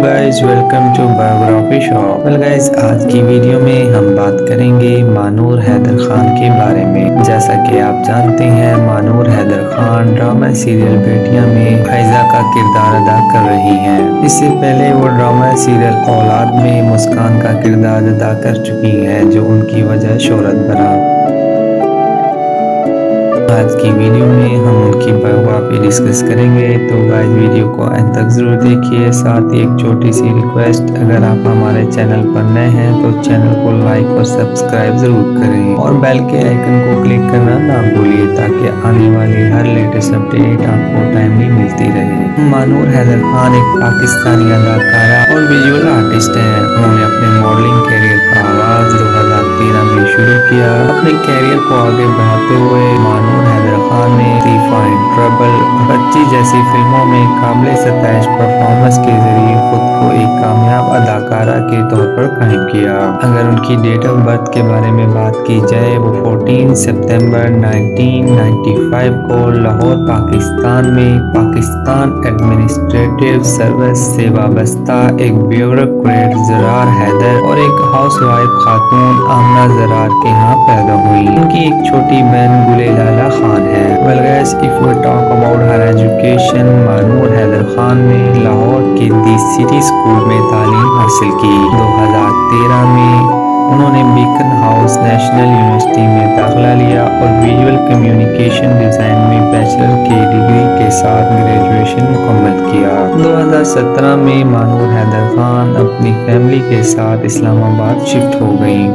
Guys, welcome to biography shop. Guys, आज की video में हम बात करेंगे मानूर हैदर खान के बारे में। जैसा कि आप जानते हैं, मानूर हैदर खान ड्रामा सीरियल बेटियां में फैजा का किरदार अदा कर रही हैं। इससे पहले वो ड्रामा सीरियल औलाद में मुस्कान का किरदार अदा कर चुकी हैं, जो उनकी वजह शोहरत बना। आज की वीडियो में हम उनकी बायोग्राफी डिस्कस करेंगे, तो गाइस वीडियो को अंत तक जरूर देखिए। साथ ही एक छोटी सी रिक्वेस्ट, अगर आप हमारे चैनल पर नए हैं तो चैनल को लाइक और सब्सक्राइब जरूर करें और बेल के आइकन को क्लिक करना ना भूलिए, ताकि आने वाली हर लेटेस्ट अपडेट आपको टाइमली मिलती रहे। मानूर हैदर खान एक पाकिस्तानी अदाकारा और विजुअल आर्टिस्ट हैं। उन्होंने अपने मॉडलिंग कैरियर का आगाज 2013 में शुरू किया। अपने कैरियर को आगे बढ़ाते हुए मानूर हैदर खान ने तीफा इन ट्रबल, बच्ची जैसी फिल्मों में काबिल सताइश परफॉर्मेंस के जरिए खुद को एक कामयाब अदाकारा के तौर पर कायम किया। अगर उनकी डेट ऑफ बर्थ के बारे में बात की जाए, वो 14 सितंबर 1995 को लाहौर पाकिस्तान में पाकिस्तान एडमिनिस्ट्रेटिव सर्विस से वाबस्ता एक ब्यूरोक्रेट ज़रार हैदर और एक हाउसवाइफ खातून आमना ज़रार के यहाँ पैदा हुई। उनकी एक छोटी बहन गुलेलाला खान है। Well guys, if we talk about her education, Manur Haider Khan ने लाहौर के दी सिटी स्कूल में तालीम हासिल की। 2013 में उन्होंने बीकन हाउस नेशनल यूनिवर्सिटी में दाखिला लिया और विजुअल कम्युनिकेशन डिज़ाइन में बैचलर की डिग्री के साथ ग्रेजुएशन मुकम्मल किया। 2017 में मानूर हैदर खान अपनी फैमिली के साथ इस्लामाबाद शिफ्ट हो गई।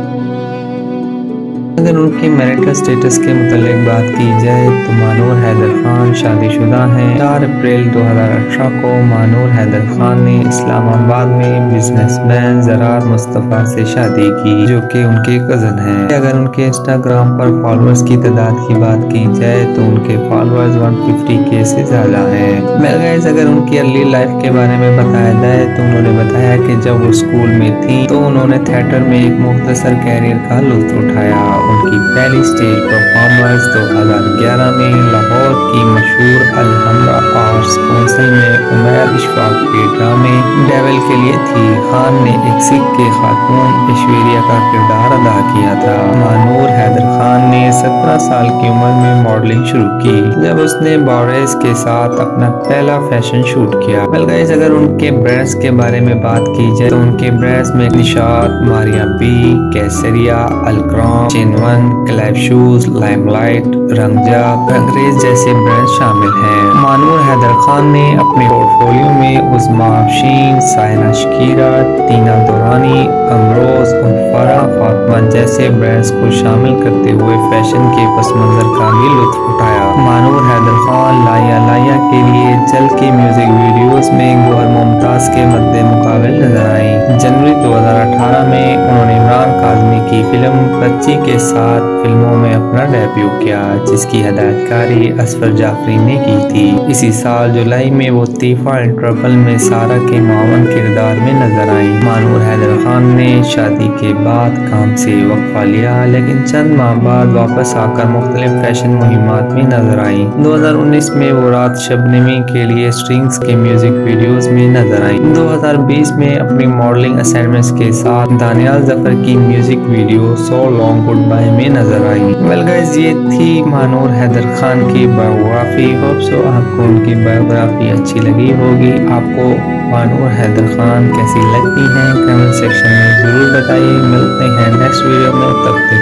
अगर उनके मैरिटल स्टेटस के मुतालिक बात की जाए तो मानूर हैदर खान शादीशुदा हैं। 4 अप्रैल 2018 को मानूर हैदर खान ने इस्लामाबाद में बिजनेसमैन ज़रार मुस्तफ़ा से शादी की, जो कि उनके कज़न हैं। अगर उनके इंस्टाग्राम पर फॉलोअर्स की तादाद की बात की जाए तो उनके फॉलोअर्स 150K से ज़्यादा हैं। गाइस, अगर उनकी अर्ली लाइफ के बारे में बताया जाए तो उन्होंने बताया कि जब वो स्कूल में थी तो उन्होंने थिएटर में एक मुख्तसर कैरियर का लुत्फ़ उठाया। उनकी पहली स्टेज परफॉर्मेंस 2011 में लाहौर की मशहूर अलहमरा आर्ट्स काउंसिल में उमैर इशफाक के ड्रामे डेविल के लिए थी। खान ने एक सिख के खातून ऐश्वर्या का किरदार अदा किया था। मानूर हैदर खान ने 17 साल की उम्र में मॉडलिंग शुरू की, जब उसने बॉरेस के साथ अपना पहला फैशन शूट किया। गाइस, अगर उनके ब्रांड्स के बारे में बात की जाए तो उनके ब्रांड्स में निशात, मारिया बी, कैसरिया, अलक्रॉम, चिनवन, क्लैब शूज, लाइमलाइट, रंगजा, अंग्रेज जैसे ब्रांड शामिल हैं। मानूर हैदर खान ने अपने पोर्टफोलियो में उस्मा अफशीन, सायना शकीरा, टीना दुरानी, अमरोज और फराह फातिमा जैसे ब्रांड्स को शामिल करते हुए फैशन के पस मंजर का भी लुत्फ उठाया। मानूर हैदर खान लाया लाया के लिए जल की म्यूजिक वीडियोस में गौहर मुमताज के मद्दे मुकाबिल नजर आई। जनवरी 2018 में उन्होंने इमरान काज़मी की फिल्म बच्ची के साथ फिल्मों में अपना डेब्यू किया, जिसकी हदायतकारी असफर जाफरी ने की थी। इसी साल जुलाई में वो तीफा इन ट्रबल में सारा के मावन किरदार में नजर आई। मानूर हैदर खान ने शादी के बाद काम से वक्फा लिया, लेकिन चंद माह बाद वापस आकर मुख्तलिफ फैशन मुहिमात में नजर आई। 2019 में वो रात शबनमी के लिए स्ट्रिंग्स के म्यूजिक वीडियोस में नजर आई। 2020 में अपनी मॉडलिंग असाइनमेंट्स के साथ दानियाल जफर की music video so long good bye में नजर आई। गाइस, ये थी मानूर हैदर खान की बायोग्राफी। होप सो आपको उनकी बायोग्राफी अच्छी लगी होगी। आपको मानूर हैदर खान कैसी लगती हैं कमेंट सेक्शन में जरूर बताइए। मिलते हैं नेक्स्ट वीडियो में, तब